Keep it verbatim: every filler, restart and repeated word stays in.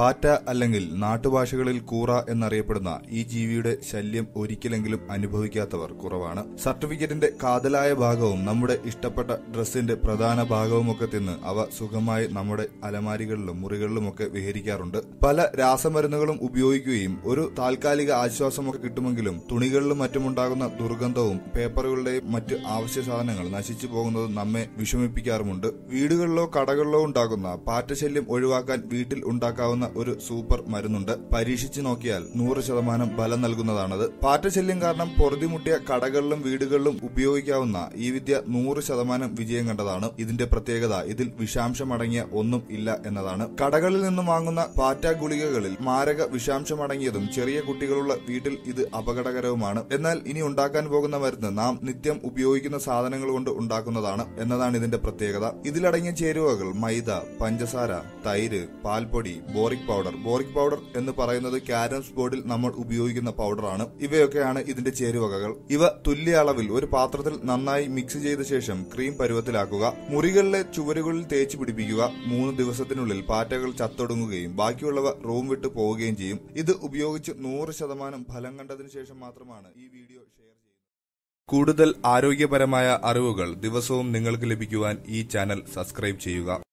പാറ്റ അല്ലെങ്കിൽ നാട്ടുഭാഷകളിൽ കൂറ എന്നറിയപ്പെടുന്ന ഈ ജീവിയുടെ ശല്യം ഒരിക്കലെങ്കിലും അനുഭവിക്കാത്തവർ കുറവാണ്. സർട്ടിഫിക്കറ്റിന്റെ കാതലായ ഭാഗവും നമ്മുടെ ഇഷ്ടപ്പെട്ട ഡ്രസ്സിന്റെ പ്രധാന ഭാഗവുമൊക്കെ തിന്ന് അവ സുഖമായി നമ്മുടെ അലമാരികളിലും മുറികളിലുമൊക്കെ വിഹരിക്കാറുണ്ട്. പല രാസമരുന്നുകളും ഉപയോഗിക്കുകയും ഒരു താൽക്കാലിക ആശ്വാസമൊക്കെ കിട്ടുമെങ്കിലും തുണികളിലും മറ്റുമുണ്ടാകുന്ന ദുർഗന്ധവും പേപ്പറുകളുടെയും മറ്റ് ആവശ്യ സാധനങ്ങൾ നശിച്ചു പോകുന്നതും നമ്മെ വിഷമിപ്പിക്കാറുമുണ്ട്. വീടുകളിലോ കടകളിലോ ഉണ്ടാകുന്ന പാറ്റശല്യം ഒഴിവാക്കാൻ വീട്ടിൽ ഉണ്ടാക്കാവുന്ന ഒരു സൂപ്പർ മരുന്നുണ്ട്. പരീക്ഷിച്ചു നോക്കിയാൽ നൂറ് ശതമാനം ഫലം നൽകുന്നതാണത്. പാറ്റശല്യം കാരണം പൊറുതിമുട്ടിയ കടകളിലും വീടുകളിലും ഉപയോഗിക്കാവുന്ന ഈ വിദ്യ നൂറ് ശതമാനം വിജയം കണ്ടതാണ്. ഇതിന്റെ പ്രത്യേകത ഇതിൽ വിഷാംശമടങ്ങിയ ഒന്നും ഇല്ല എന്നതാണ്. കടകളിൽ നിന്നും വാങ്ങുന്ന പാറ്റ ഗുളികകളിൽ മാരക വിഷാംശമടങ്ങിയതും ചെറിയ കുട്ടികളുള്ള വീട്ടിൽ ഇത് അപകടകരവുമാണ്. എന്നാൽ ഇനി ഉണ്ടാക്കാൻ പോകുന്ന മരുന്ന് നാം നിത്യം ഉപയോഗിക്കുന്ന സാധനങ്ങൾ കൊണ്ട് ഉണ്ടാക്കുന്നതാണ് എന്നതാണ് ഇതിന്റെ പ്രത്യേകത. ഇതിലടങ്ങിയ ചേരുവകൾ മൈദ, പഞ്ചസാര, തൈര്, പാൽപ്പൊടി, ബോറിക് പൗഡർ. ബോറിക് പൗഡർ എന്ന് പറയുന്നത് ക്യാരംസ് ബോർഡിൽ നമ്മൾ ഉപയോഗിക്കുന്ന പൗഡറാണ്. ഇവയൊക്കെയാണ് ഇതിന്റെ ചേരുവകകൾ. ഇവ തുല്യ അളവിൽ ഒരു പാത്രത്തിൽ നന്നായി മിക്സ് ചെയ്ത ശേഷം ക്രീം പരുവത്തിലാക്കുക. മുറികളിലെ ചുവരുകളിൽ തേച്ച് പിടിപ്പിക്കുക. മൂന്ന് ദിവസത്തിനുള്ളിൽ പാറ്റകൾ ചത്തൊടുങ്ങുകയും ബാക്കിയുള്ളവ റൂം വിട്ട് പോവുകയും ചെയ്യും. ഇത് ഉപയോഗിച്ച് നൂറ് ശതമാനം ഫലം കണ്ടതിനു ശേഷം മാത്രമാണ് ഈ വീഡിയോ ഷെയർ ചെയ്യുന്നത്. കൂടുതൽ ആരോഗ്യപരമായ അറിവുകൾ ദിവസവും നിങ്ങൾക്ക് ലഭിക്കുവാൻ ഈ ചാനൽ സബ്സ്ക്രൈബ് ചെയ്യുക.